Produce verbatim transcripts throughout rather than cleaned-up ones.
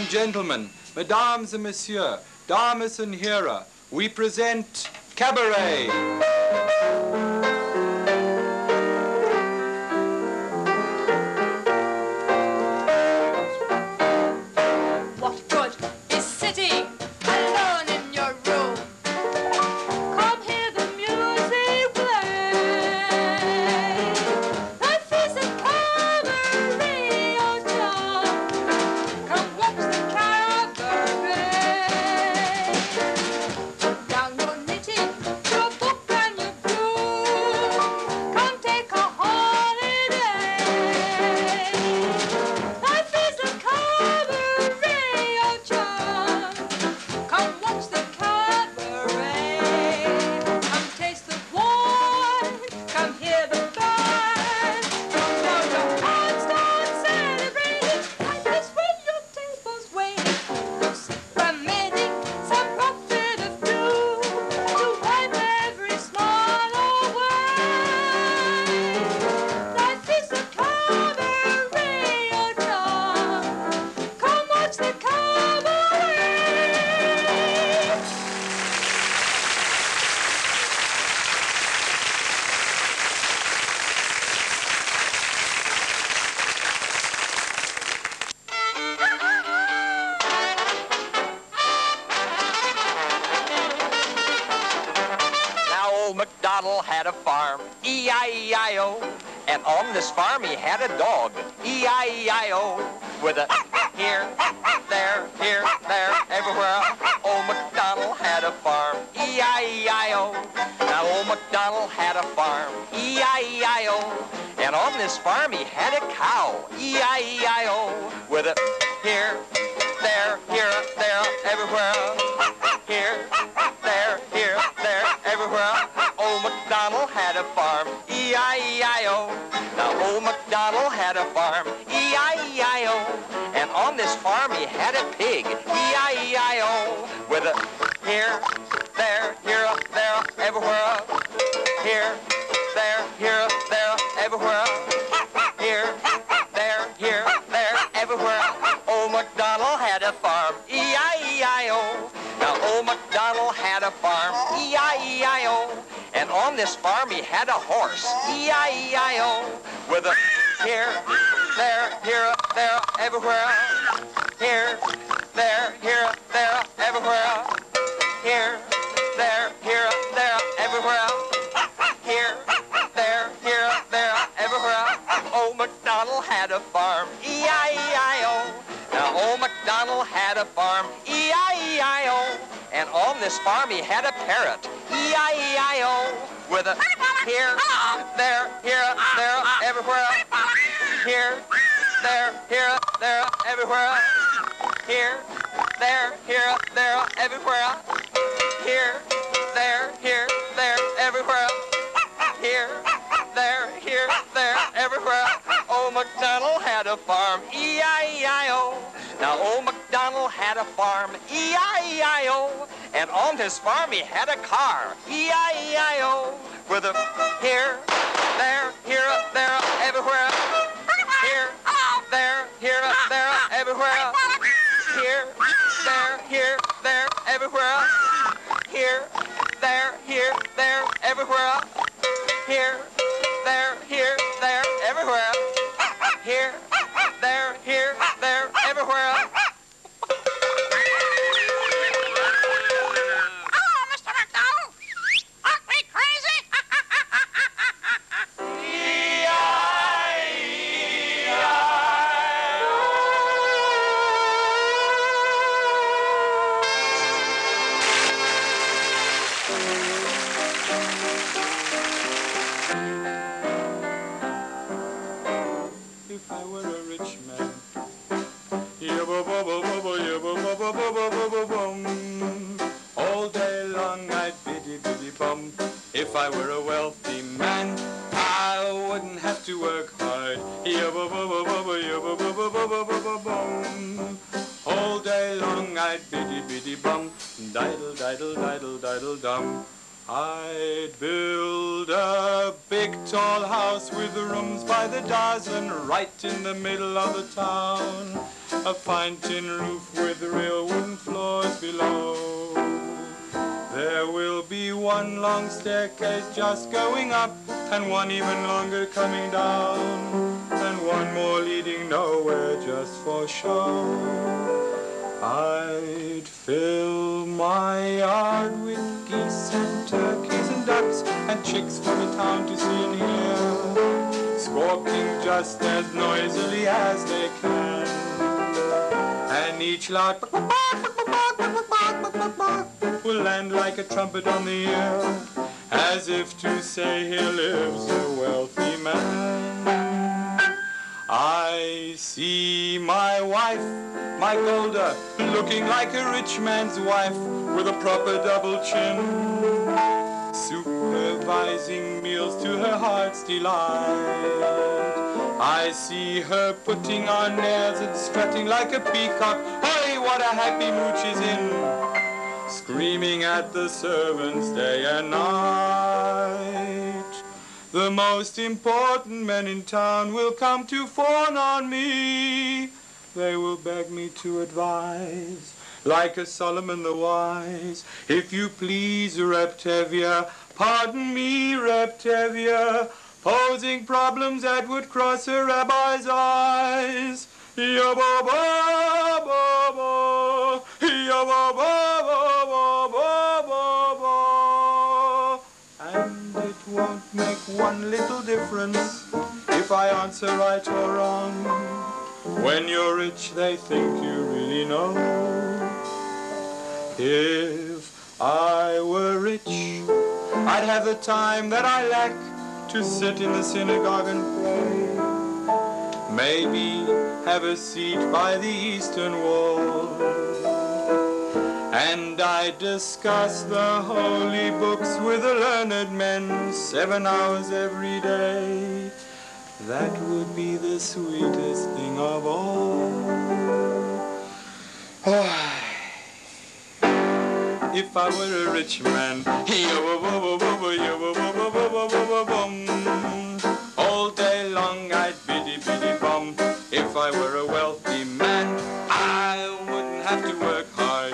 and gentlemen, mesdames and messieurs, dames and heren, we present Cabaret. What good is sitting alone in your room? Come hear the music play. Life is a cabaret, oh John. Come watch the cabaret. Put down your knitting, your book and your broom. Come take a holiday. Life is a cabaret, oh John. Come watch the cabaret. Come taste the wine. Come hear the band. Come throw your hands, start celebrating. Life is when your table's waiting. Looks permitting some profit of doom to wipe every smile away. Life is a cabaret, oh John. Come watch the cabaret. Now old MacDonald had a farm, E I E I O. And on this farm he had a dog, E I E I O. With a here, there, here, there, everywhere. Old MacDonald had a farm, E I E I O. Now old MacDonald had a farm, E I E I O. And on this farm he had a cow, E I E I O. With a here, there, here, there, everywhere. Here, there, here, there, everywhere. Old MacDonald had a farm, E I E I O. Now old MacDonald had a farm, E I E I O. And on this farm he had a pig, E I E I O. With a here, there, here, there, everywhere. Here, there, here, there, everywhere. Here, there, here, there, everywhere. Old MacDonald had a farm, E I E I O. Now old MacDonald had a farm, E I E I O. And on this farm he had a horse, E I E I O. With a here, there, here, there, everywhere. Here, there, here, there, everywhere. Here, there, here, there, everywhere. Here, there, here, there, everywhere. Old MacDonald had a farm, E I E I O. Now old MacDonald had a farm, E I E I O. And on this farm he had a parrot, E I E I O. With a here, there, here, there, everywhere. Here, there, here, there, everywhere. Here, there, here, there, everywhere. Here, there, here, there, everywhere. Here, there, here, there, everywhere. Old MacDonald had a farm, E I E I O. Now old MacDonald had a farm, E I E I O. And on his farm he had a car, E I E I O. With a here, there, here, there, everywhere. Here, there, here, there, everywhere. Here, there, here, there, everywhere. Here, there, here, there, everywhere. Here, there, here, there, everywhere. Here, there, here, there, everywhere. Oh, Mister McDonald, aren't we crazy? If I were a rich man, yabba-bubba-bubba-yabba-bubba-bubba-bum. All day long I'd biddy-biddy-bum. If I were a wealthy man, I wouldn't have to work hard. Yabba-bubba-bubba-yabba-bubba-bubba-bum. All day long I'd biddy-biddy-bum. Diddle-diddle-diddle-diddle-dum. I'd build a big tall house with rooms by the dozen right in the middle of the town. a fine tin roof with real wooden floors below. There will be one long staircase just going up, and one even longer coming down, and one more leading nowhere just for show. I'd fill my yard with geese and turkeys and ducks and chicks from the town to see and hear, squawking just as noisily as they can. And each loud will land like a trumpet on the ear, as if to say here lives a wealthy man. I see my wife, my Golda, looking like a rich man's wife with a proper double chin, supervising meals to her heart's delight. I see her putting on airs and strutting like a peacock. Hey, what a happy mood she's in, screaming at the servants day and night. The most important men in town will come to fawn on me. They will beg me to advise, like a Solomon the Wise. If you please, Reptavia, pardon me, Reptavia, posing problems that would cross a rabbi's eyes. Ya-ba-ba-ba-ba, ya-ba-ba-ba-ba-ba-ba. And it won't make one little difference if I answer right or wrong. When you're rich, they think you really know. If I were rich, I'd have the time that I lack to sit in the synagogue and pray. Maybe have a seat by the eastern wall. And I'd discuss the holy books with the learned men seven hours every day. That would be the sweetest thing of all. If I were a rich man, all day long I'd biddy biddy bum. If I were a wealthy man, I wouldn't have to work hard.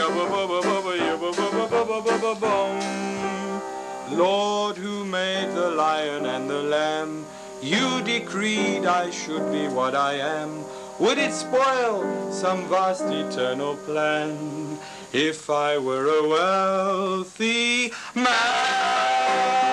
Lord, who made the lion and the lamb, you decreed I should be what I am. Would it spoil some vast eternal plan if I were a wealthy man?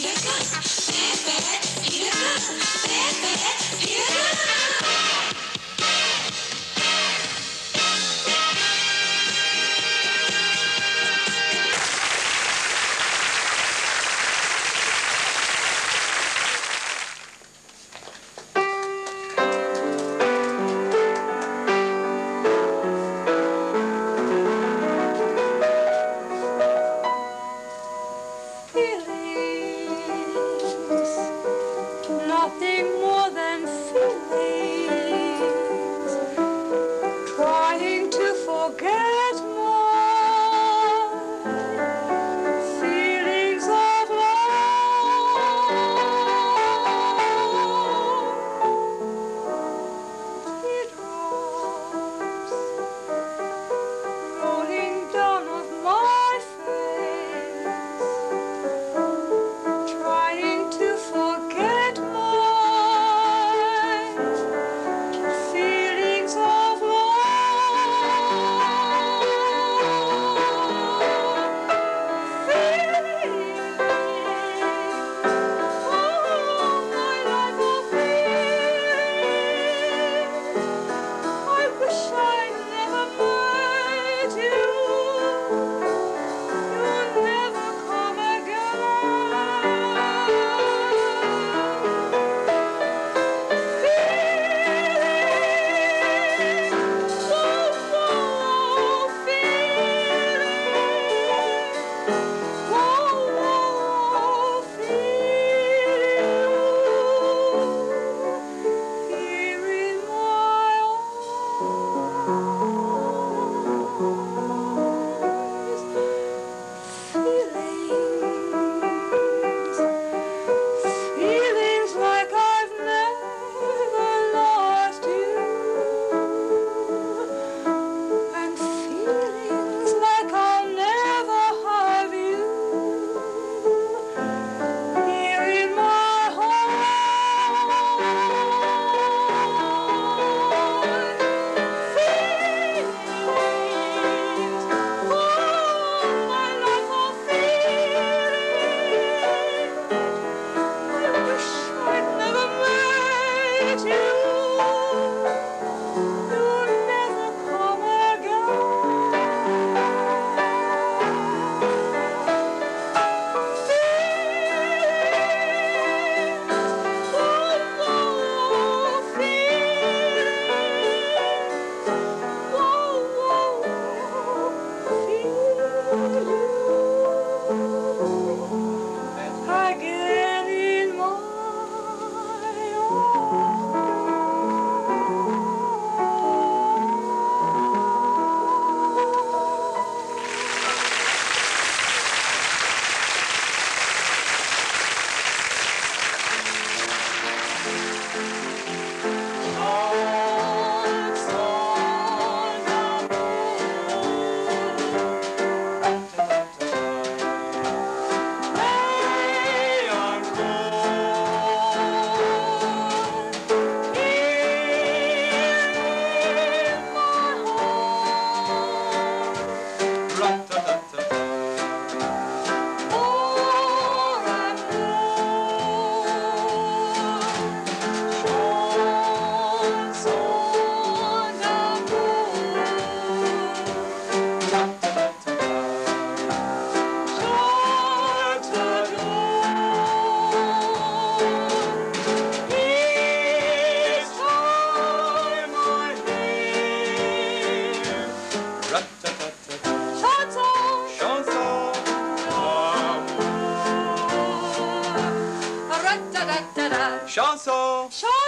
Nothing more than feelings, trying to forget more feelings of love. Teardrops rolling down of my face, trying to forget my feelings of love. Feelings, oh my life of feelings. I wish I'd never met you. You'll never come again. Feelings, oh, oh, feelings, oh, oh, feelings, here in my arms. Feelings, feelings like I've never lost you, and feelings like I'll never have you here in my heart. Feelings, oh my life of feelings. I wish I'd never met you. You'll never come again. Feelings, oh, oh, feelings, oh, oh, feelings. Again in my Chanson. Chanson.